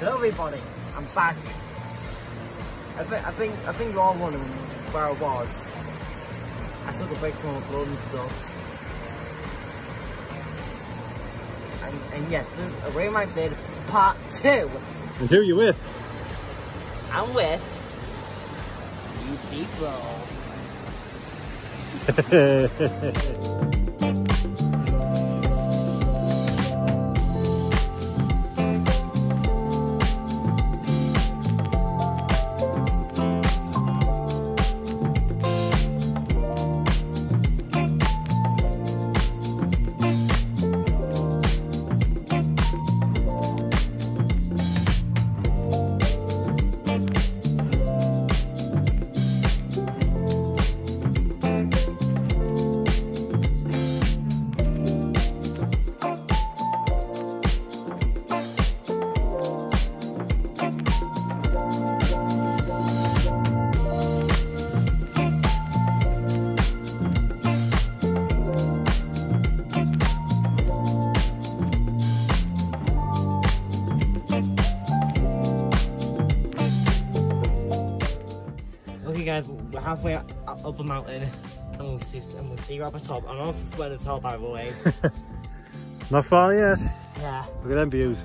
Hello everybody, I'm back. I think you're all wondering where I was. I took a break from my blood and stuff. And yes, this is a wainwright vid part 2. And who are you with? I'm with you people. Okay guys, we're halfway up the mountain and we'll see you at the top. I'm also sweating as hell, by the way. Not far yet. Yeah. Look at them views.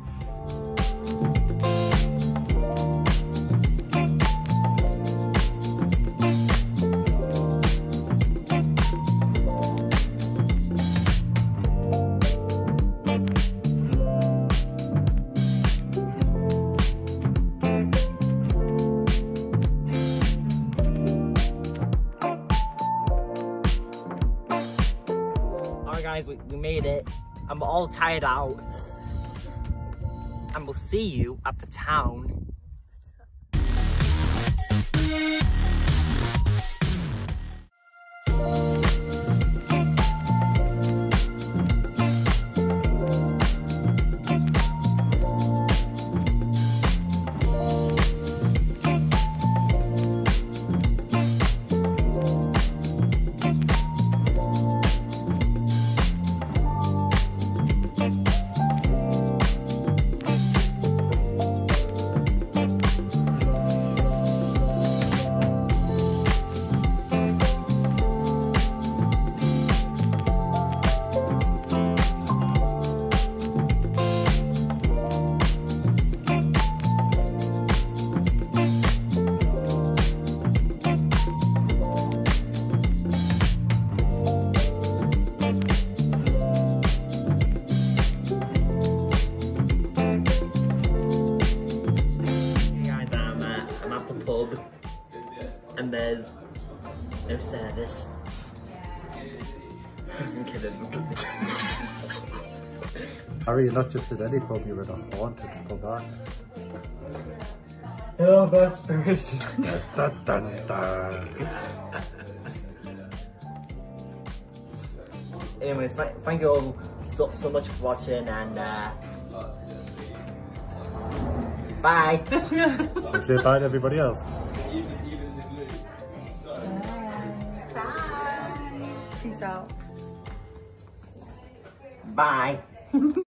Guys, we made it. I'm all tired out. And we'll see you at the town. Pub and there's no service. I'm kidding. Harry, you're not just at any pub, you're at a haunted pub, aren't you? Oh, that's crazy. Dun, dun, dun. Anyways, thank you all so much for watching and bye. Say bye to everybody else. Bye. Peace out. Bye.